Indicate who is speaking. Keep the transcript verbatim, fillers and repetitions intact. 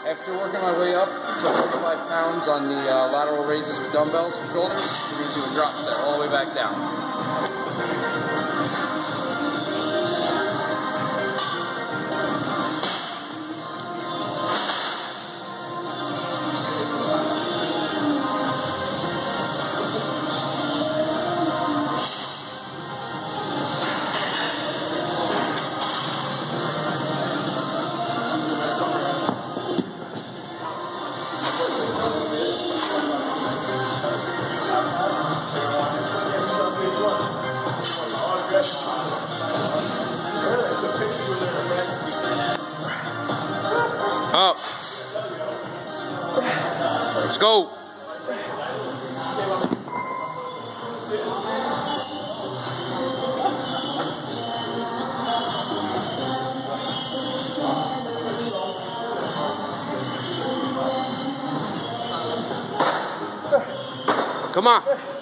Speaker 1: After working my way up to forty-five pounds on the uh, lateral raises with dumbbells for shoulders, we're going to do a drop set all the way back down. Up. Let's go. Come on.